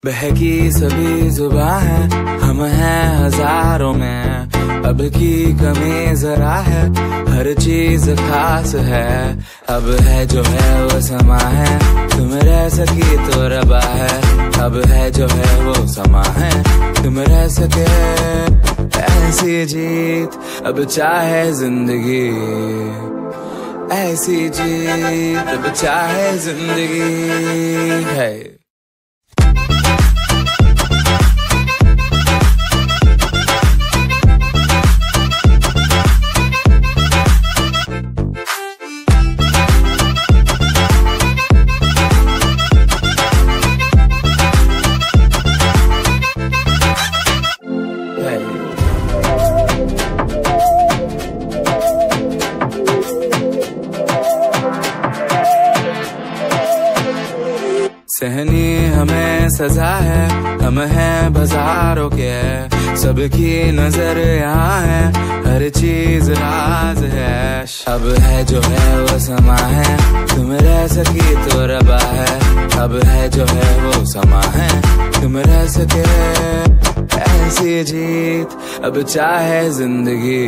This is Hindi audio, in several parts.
बहकी सभी जुबां है, हम हैं हजारों में। अब की कमी जरा है, हर चीज खास है। अब है जो है वो समा है, तुम रह सकी तो रबा है। अब है जो है वो समा है, तुम रह सके ऐसी जीत। अब चाहे जिंदगी ऐसी जीत, अब चाहे जिंदगी है। सहनी हमें सजा है, हम हैं बाजारों के। सबकी नजर यहाँ है, हर चीज राज है। अब है जो है वो समा है, तुम रह सकी तो रबा है। अब है जो है वो समा है, तुम रह सके ऐसी जीत। अब चाहे जिंदगी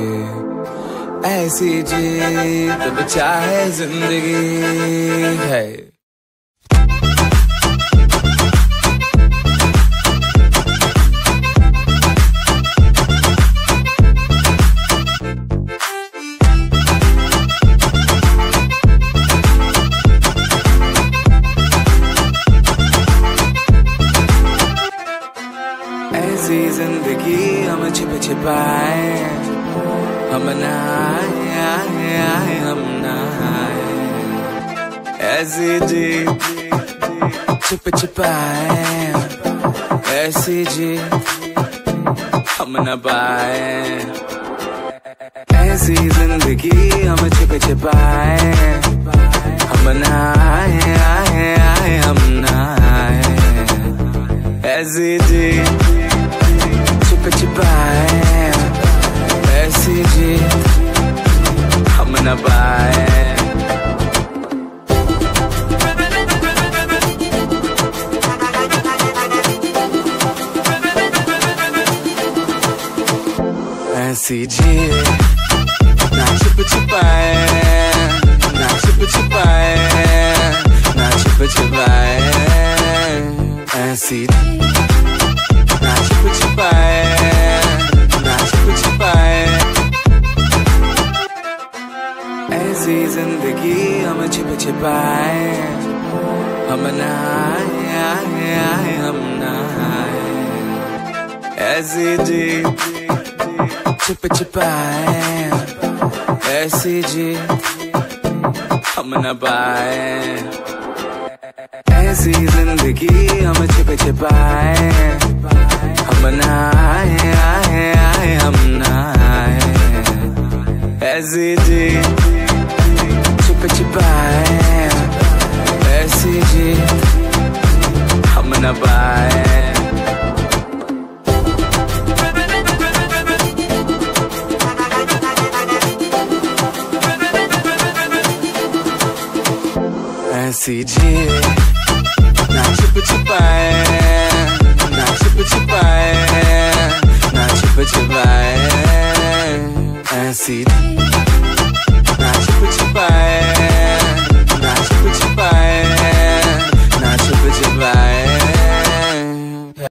ऐसी जीत, अब चाहे जिंदगी है। ऐसी जिंदगी हम छिप छिपाए, हम नहाए हम नहाए। ऐसी जी छिप छिपाए, ऐसी जी हम न पाए। ऐसी जिंदगी हम छिप छिपाए, हम नहाए हम नहाए। ऐसी जी छिप छिपाए, ऐसी जी हम न पाए। ऐसी जी ना छिप छिपाए, ना छिप छिपाए, ना छिप छिपाए। ऐसी ना छिप छिपाए, ना छिप छिपाए। ऐसी जिंदगी हम छिप छिपाए, हम नहाए हम नहाए। ऐसी जी छिप छिपाए, ऐसी जी हम न पाए। ऐसी जिंदगी हम छिप छिपाए, हम नहाए हम नहाए। ऐसी जी छिप छिपाए, ऐसी जी हम न पाए। ऐसी जी ना छिप छिपाए, ना छिप छिपाए, ना छिप छिपाए। ऐसी